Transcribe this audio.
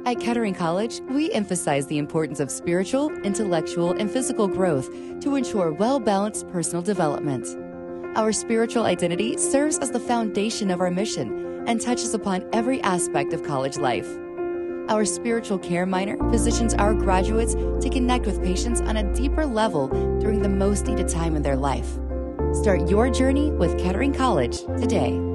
At Kettering College, we emphasize the importance of spiritual, intellectual, and physical growth to ensure well-balanced personal development. Our spiritual identity serves as the foundation of our mission and touches upon every aspect of college life. Our spiritual care minor positions our graduates to connect with patients on a deeper level during the most needed time in their life. Start your journey with Kettering College today.